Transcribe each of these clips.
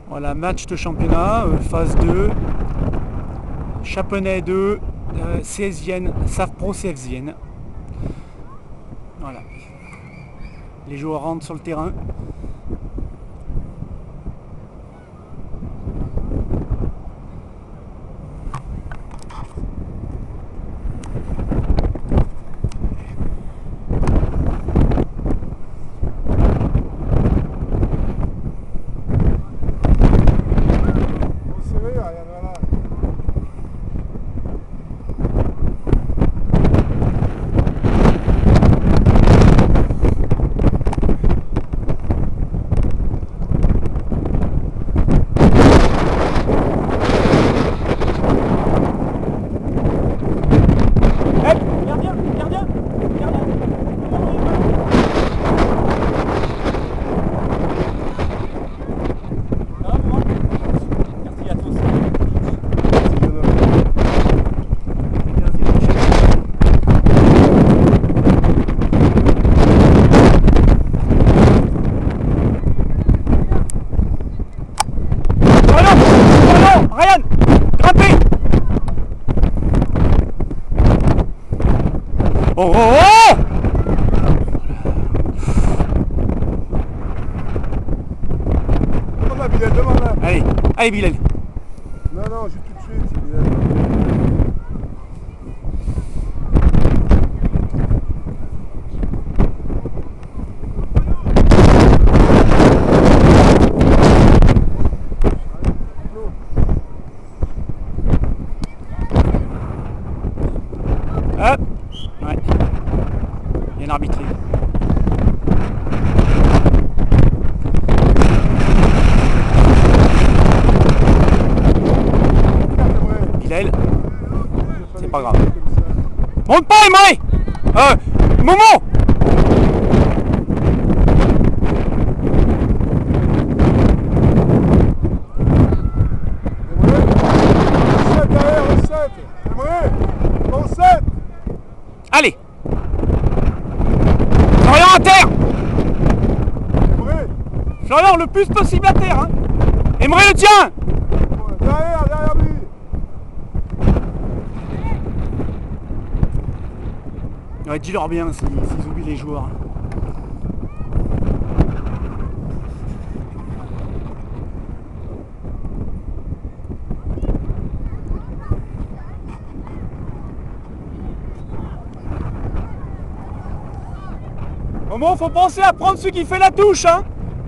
Voilà, match de championnat, phase 2. Chaponais 2, CSienne, Savpro CFzienne. Voilà. Les joueurs rentrent sur le terrain. Ryan, grimpez. Oh oh oh. Demande-la, Bilal, demande-la. Allez, allez Bilal. Non, non, j'ai tout de suite, c'est Bilal. Hop. Ouais. Il y a un arbitré. Bilal. C'est pas grave. Monte pas, Emery. Momo. Allez. Florian à terre. Florian le plus possible à terre, hein. Emery le tien. Derrière lui. Ouais, dis-leur bien s'ils oublient les joueurs. Momo, faut penser à prendre celui qui fait la touche, hein.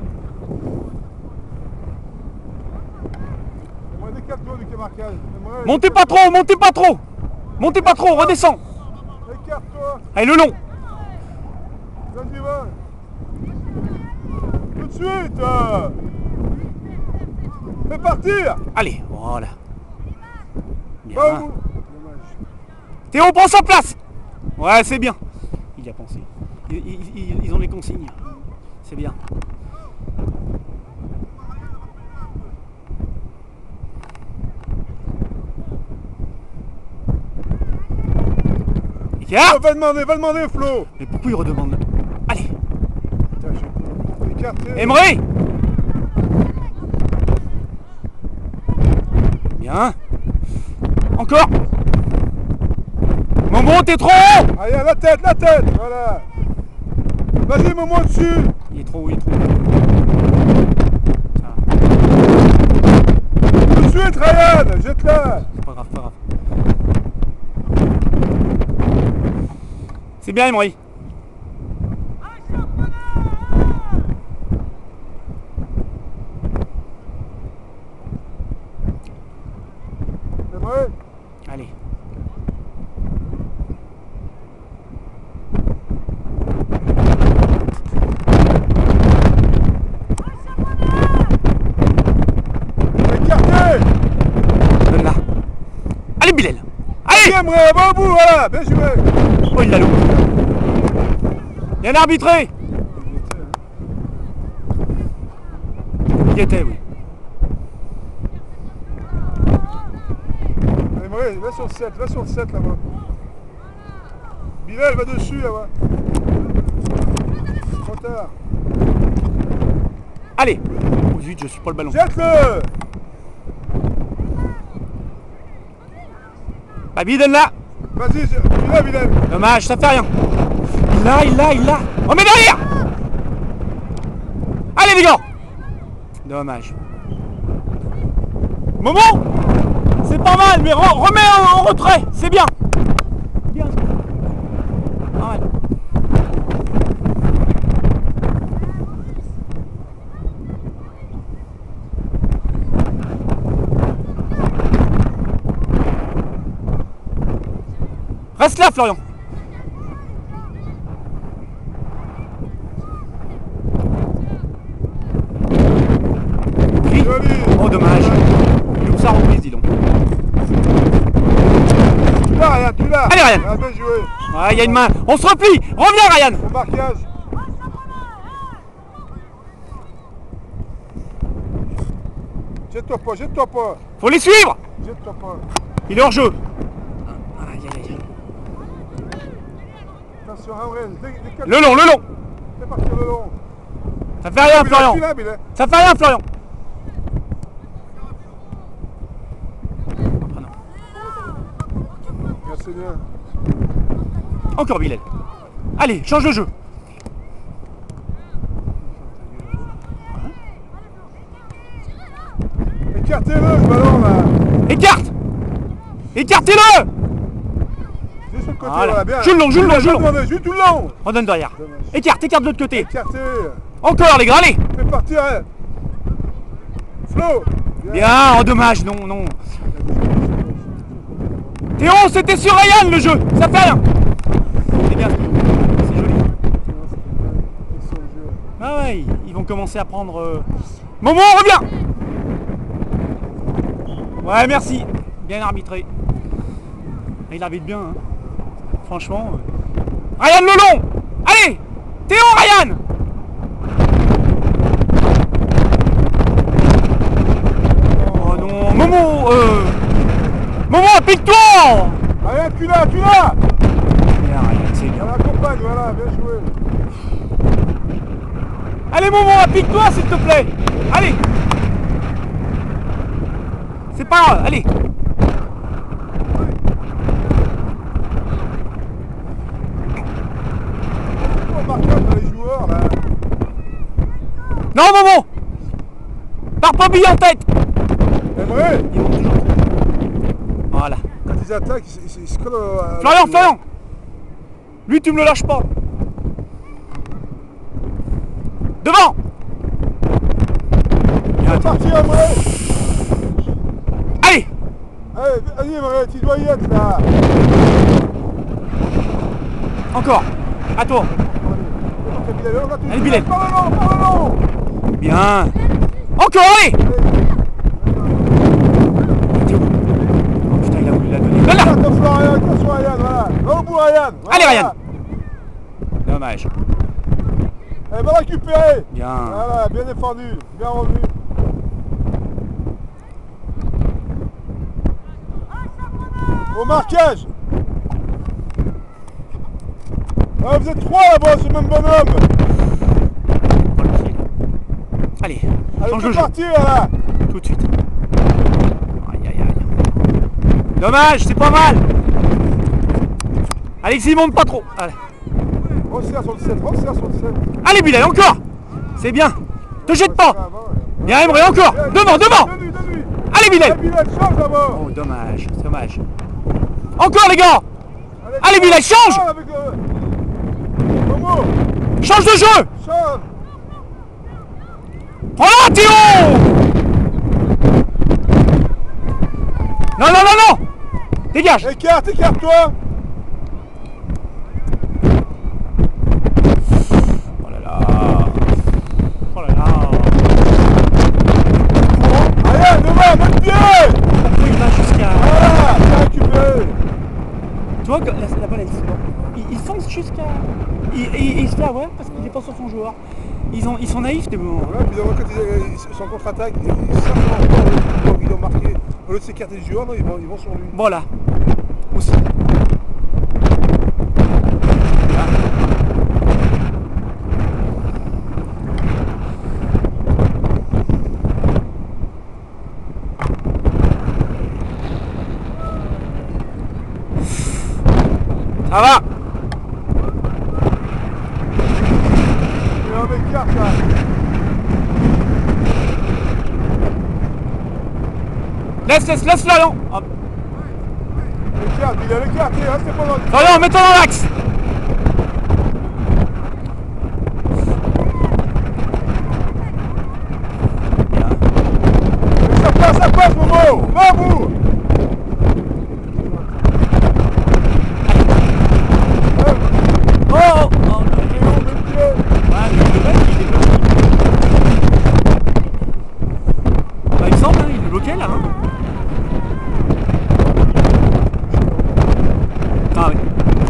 Montez pas trop, montez pas trop. Montez pas trop, redescends. Écarte-toi. Allez, le long. Donne du vol. Tout de suite. Fais partir. Allez, voilà. Bien. Va au bout. Théo, prends sa place. Ouais, c'est bien. Il y a pensé. Ils ont les consignes. C'est bien. Va demander Flo. Mais pourquoi il redemande? Allez. Écarté. Emery. Bien. Encore. Momo, t'es trop haut. Allez, la tête, voilà. Vas-y, Momo, dessus. Il est trop haut, il est trop haut. Tout de suite, Ryan, jette-la. C'est pas grave, pas grave. C'est bien, Emery. Allez. Écarté. Donne-la. Allez, Bilal. Allez. Emery, va au bout, voilà, bien joué. Oh, il l'a loupé. Il y a un arbitré. Il y était, oui. Emery, va sur le 7 là-bas. Bilal, va dessus là-bas. Trop tard. Allez. Oh zut, je suis pas le ballon. Jette-le. Babi, donne-la. Vas-y, tu l'as, Bilal. Dommage, ça fait rien. Il l'a. Oh, mais derrière. Allez, les gars. Dommage. Momo, c'est pas mal, mais remets en retrait, c'est bien. Bien. Pas mal. Reste là, Florian. Oui. Joli. Oh, dommage. Il loupe sa reprise, dis donc. Tu l'as, Ryan, tu l'as. Allez, Ryan. Ah, bien joué. Ah, il y a une main. On se replie. Reviens, Ryan. Au marquage. Jette-toi pas. Faut les suivre. Jette-toi pas. Il est hors jeu. Aïe, aïe, aïe. Attention, Aurel. Le long. Fais partir le long. Ça fait rien, Florian. Tu l'as, Bilal. Ça fait rien, Florian. Ah, non. Merci bien. Encore Bilal. Allez, change de jeu. Écartez-le, ce ballon là. Écarte. Écartez-le. Juste sur le côté, Voilà. voilà, bien. Joue le long. Joue tout le long. Redonne derrière. Dommage. Écarte de l'autre côté. Écartez. Encore les gars, allez. Fais partir. Hein. Flo. Bien, oh dommage, non. Théo, c'était sur Ryan le jeu. Ça fait rien. C'est bien. C'est joli. Ah ouais, ils vont commencer à prendre... Momo, reviens. Ouais, merci. Bien arbitré. Il arbitre bien. Hein. Franchement. Ryan Lelon. Allez. Théo, Ryan. Oh non. Momo. Momo, applique-toi. Ryan, tu l'as. Bien, Ryan, c'est bien. On l'accompagne, voilà, bien joué. Allez Momo, applique-toi s'il te plaît. Allez. C'est pas grave, allez. On marque dans les joueurs là. Non Momo. Pars pas bille en tête. Aimerait. Ils vont toujours. Voilà. Quand ils attaquent, ils se collent à... Florian. Lui tu me le lâches pas. Devant. C'est parti, Aimerait. Allez. Allez, Aimerait, tu dois y être là. Encore. À toi. Allez, Bilal. Par le long. Bien. Encore, allez. Oh putain, il a voulu la donner. Là. Attention, Ryan, voilà. Va au bout, Ryan. Voilà. Allez, Ryan. Dommage. Elle va récupérer. Bien. Voilà, bien défendu, bien revenu. Au marquage. Ah, vous êtes trois là-bas, ce même bonhomme. Allez, Allez, change de faut jeu. partir là. Tout de suite. Aïe. Dommage, c'est pas mal. Alexis, monte pas trop. Allez, Resserre sur le 7, allez Bilal, encore. C'est bien. Te jette pas. Bien, Emre, encore. Devant. Donne-lui. Allez Bilal. Bilal, change d'abord. Oh, dommage. Encore les gars. Allez Bilal, change. Avec Momo, Change de jeu. change. Prends-la, Théo. Non. Dégage. Écarte-toi. Oh là là. Allez, devant, même pied. Il va jusqu'à... Voilà, bien récupéré. Tu vois que la balle elle se bat. Il fonce jusqu'à... Il se fait avoir parce qu'il n'est pas sur son joueur. Ils sont naïfs des moments. Voilà, puis quand ils sont en contre-attaque, ils savent encore ils ont marqué. Au lieu de s'écarter du joueur, non, ils vont sur lui. Voilà. Aussi. Ça va. Et on écarte là. Laisse Florian. Hop. Écarte, il a l'écarté, restez pas dans le... Florian, mets-toi dans l'axe. Ça passe, Momo. Va à bout. Oh, oh, oh. Ouais, mais le mec, il est bloqué. Bah, il me semble, hein, il est bloqué là, hein. Ah oui.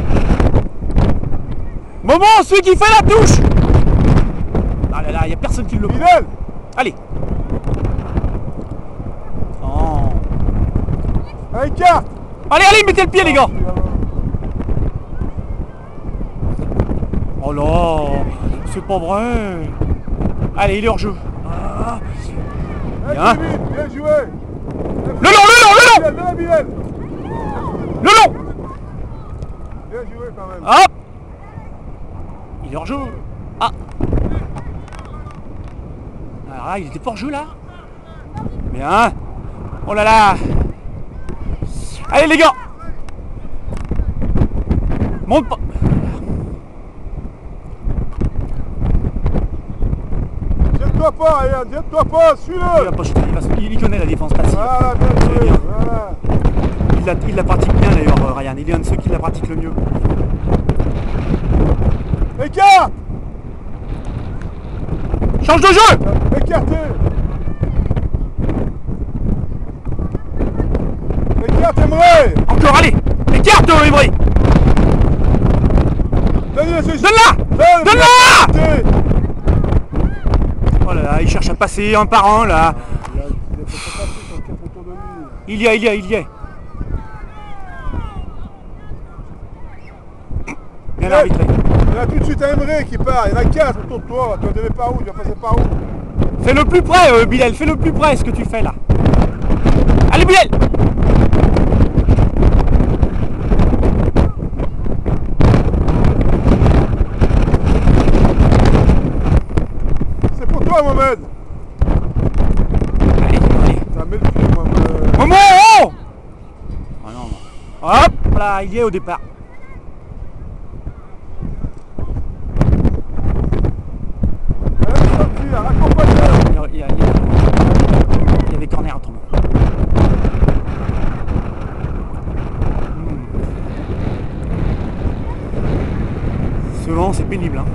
Momo, celui qui fait la touche. Ah là là, il n'y a personne qui le prend. Bilal. Allez. Oh. Écarte. Allez, allez, mettez le pied les gars. Oh là, c'est pas vrai. Allez, il est hors jeu. Ah. Bien. Bien joué. Le long. Bilal. Le long. Bien joué quand même. Hop. Il est hors jeu. Ah. Alors là, il était pas hors jeu là. Bien. Oh là là. Allez les gars. Monte pas. Tiens-toi pas, Ryan, tiens-toi pas, Il suis-le. va pas shooter, il connaît la défense passive. Voilà, bien C'est joué. bien. Voilà. Il la pratique bien d'ailleurs, Ryan. Il est un de ceux qui la pratique le mieux. Écarte. Change de jeu. Écartez. Écarte, Emre. Encore, allez. Écarte, Emery. Donne-la. Donne-la. Oh là là, il cherche à passer un par un là. Il a fait pas passer sur le 4 autour de lui. Il y est. Bien arbitré. Il y a tout de suite un Emre qui part, il y en a 4 autour de toi, tu vas donner par où, tu vas passer par où? Fais le plus près, Bilal, fais le plus près ce que tu fais là. Allez, Bilal. C'est pour toi, Mohamed. Allez. T'as mis le pied, Mohamed. Momo, oh. Ah non. Hop là, il y est au départ. Allez, sortir, accompagne-le. Il y avait corner autrement. Ce vent, c'est pénible. Hein.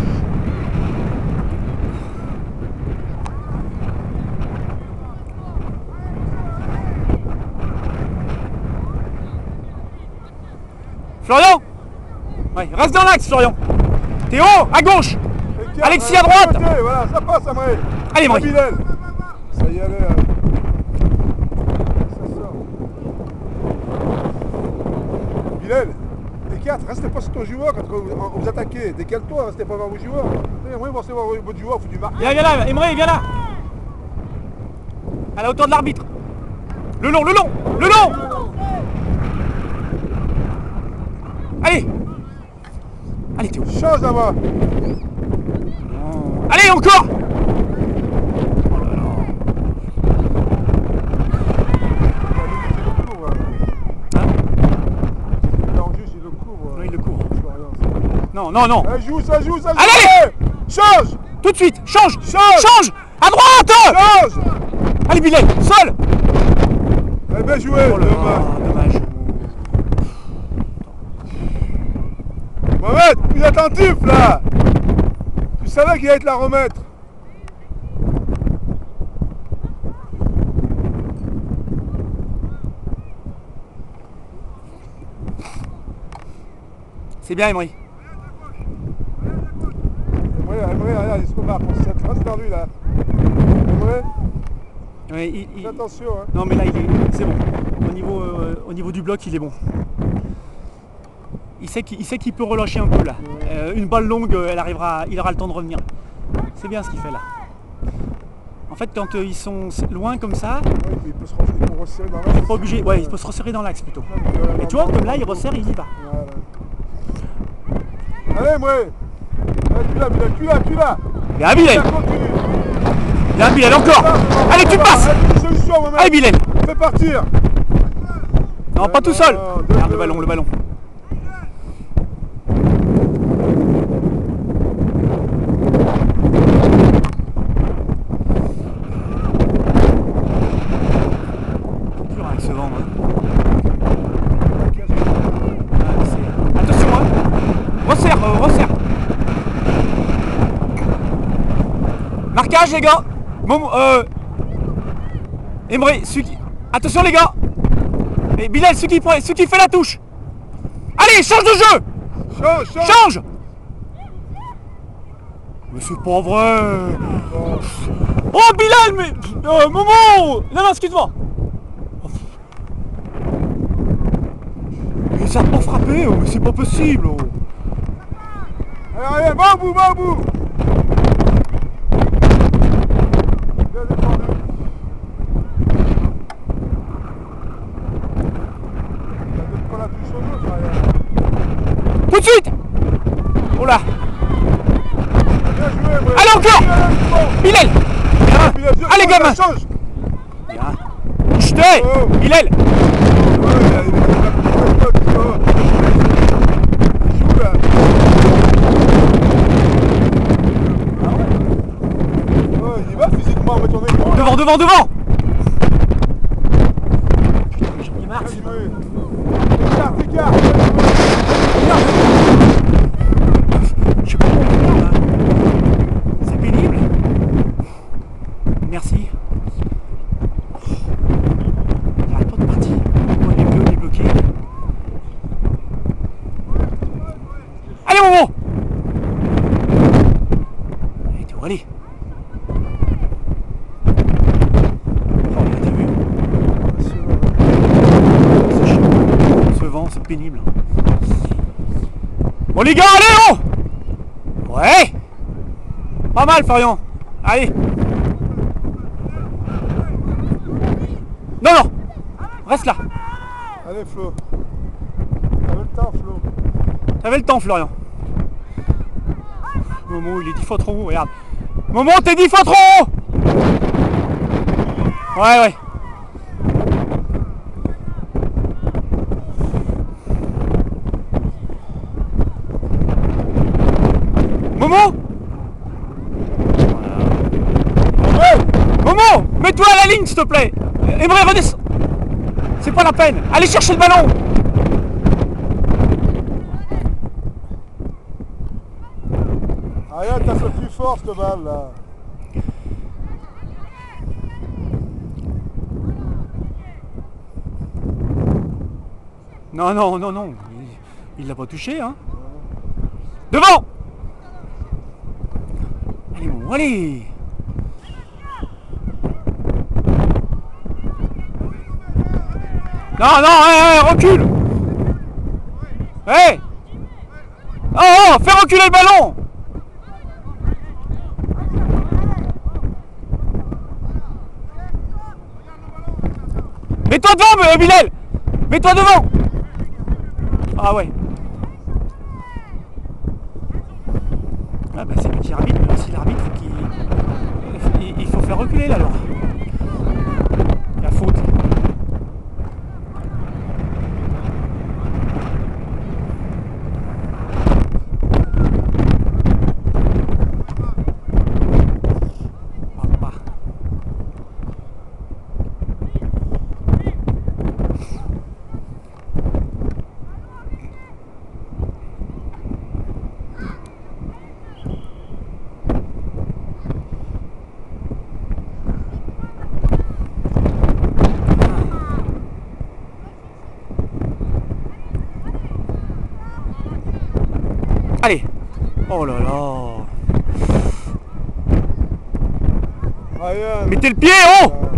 Florian. Ouais, reste dans l'axe, Florian. Théo, à gauche. Écarte, Alexis à droite. côté, voilà, ça passe, Emre. Allez, Emre. Bilal. Ça y allait. Ça sort. Bilal, écarte, restez pas sur ton joueur quand vous attaquez. Décale-toi, restez pas vers vos joueurs. Emre, vous restez voir votre joueur, il faut du marquer. Viens là, Emre, viens là. À la hauteur de l'arbitre. Le long. Allez. Allez, Théo. Change là-bas. Allez, encore. Oh là là. Hein? Il le couvre. Non, il le court. Non. Non. Ça joue. Allez. Change. Tout de suite, change. Change. À droite. Change. Allez, Bilal, sol. Bien joué. Oh là là, dommage. Mohamed, plus attentif là. Tu savais qu'il allait te la remettre. C'est bien, Emery. Regarde, il se remarque. Reste dans lui là. Ouais, Fais attention. Hein. Non, mais là, c'est bon. Au niveau du bloc, il est bon. Il sait qu'il peut relâcher un peu là. Une balle longue, il aura le temps de revenir. C'est bien ce qu'il fait là. En fait, quand ils sont loin comme ça, Ouais, il peut se resserrer dans l'axe. il n'est pas obligé. Ouais, il peut se resserrer dans l'axe plutôt. Mais tu vois, comme là, il resserre, il y va. Voilà. Allez, moi. Allez, tu l'as. Bien Bilal. Bien Bilal encore. Allez, tu passes. Allez Bilal. Fais partir. Non, pas tout seul. Regarde le ballon. Toujours avec ce vent. Attention, hein. Resserre. Marquage les gars. Emre, attention les gars. Et Bilal, celui qui fait la touche. Allez, change de jeu. Change. Mais c'est pas vrai. Oh Bilal, mais Momo. Non, excuse-moi. Mais ça a pas frappé, mais c'est pas possible. Allez, va au bout. Tout de suite. Oh là. Allez encore. Bilal. Allez gamin. Bien. Bouge-toi. Bilal. Il va physiquement mettre ton épaule. Devant. J'en ai marre. Écart. Je sais pas pourquoi là. C'est pénible. Merci. J'arrête pas de partir. On est bloqué. Allez Momo. Allez Théo, allez. Oh là, t'as vu. C'est chaud. Ce vent, c'est pénible. Bon les gars, allez oh. Ouais. Pas mal Florian. Allez. Non. Reste là. Allez Flo. T'avais le temps Flo. T'avais le temps Florian. Momo il est 10 fois trop haut, regarde. Momo t'es 10 fois trop haut. Ouais. Momo. Momo, mets-toi à la ligne s'il te plaît. Emre, redescends. C'est pas la peine. Allez chercher le ballon. Regarde, t'as sorti fort cette balle là. Non. Il l'a pas touché, hein. Devant. Allez, Momo, allez. Non, recule. Oh, fais reculer le ballon. Mets-toi devant, Bilal. Mets-toi devant. Ah ouais. Ah bah c'est lui qui arbitre, mais aussi l'arbitre il faut faire reculer là alors. La faute. Allez. Oh là là. Ryan. Mettez le pied, oh.